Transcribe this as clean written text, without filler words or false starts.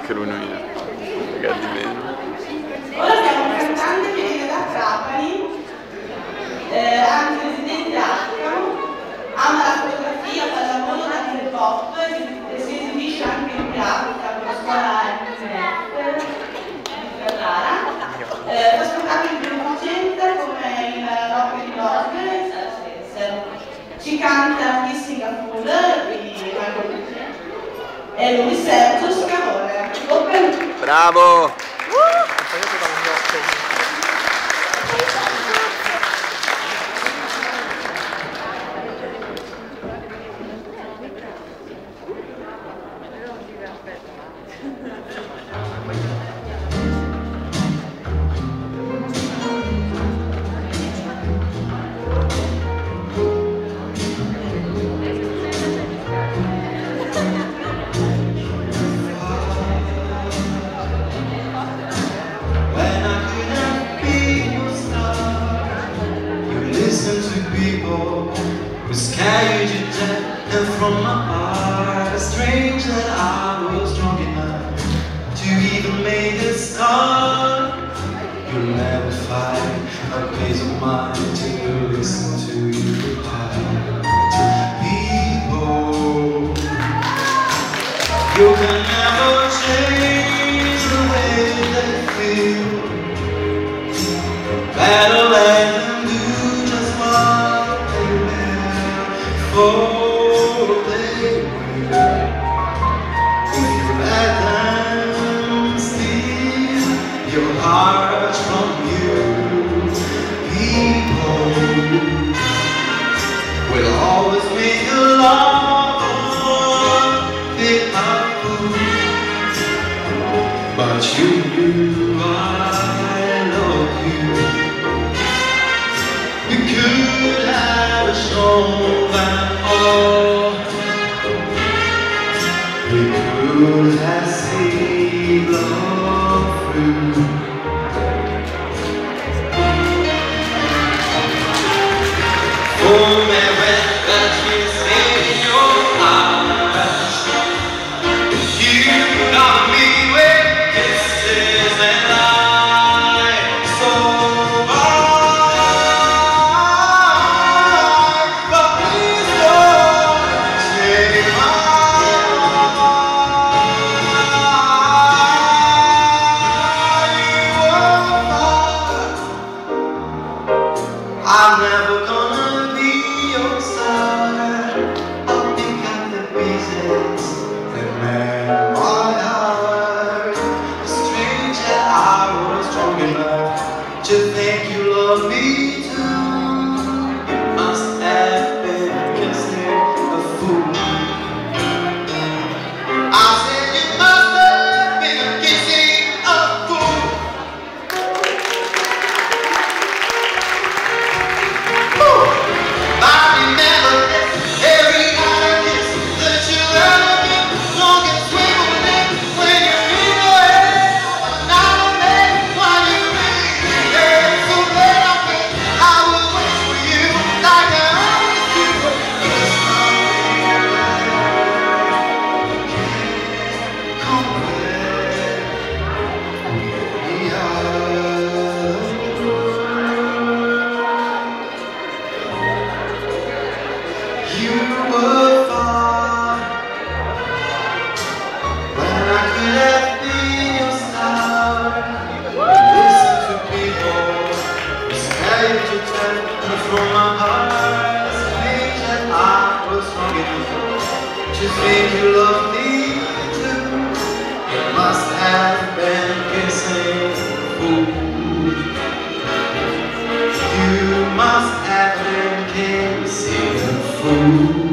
che lui non magari di meno. Ora abbiamo un cantante che viene da Trapani, anche residente a Ascoli, ama la fotografia, pallavolo, anche il pop, e si esibisce anche in pratica con la scuola MNF di Ferrara. Fa spettacoli in beneficenza come in Rock and Dog e Sala Spencer. Ci canta Kissing a Fool di Michael Bublé e lui Sergio Scavone. Bravo! Carried you down, and from my heart, strange that I was strong enough to even make a start. You'll never find a place of mine to listen to you people. You can never change the way they feel. Better let them do just what they will. Oh, they will. If you let them steal your heart from you, people will always make a lover feel a fool. But you knew I love you. You could have shown them all. We could have seen love through. Oh, man, that kiss in your eyes, you got me with kisses and lies. So but please don't take my I'm never gonna be your side. I'll pick up the pieces that mend my heart. It's strange that I was strong enough to think you love me too. You must have been kissing a fool. I said you must have been kissing a fool. You were far when I could have been your star. Listen to people, scared to tell me from my heart. Strange that I was strong enough to think you love me too. You must have been kissing fool. You must have been kissing fool.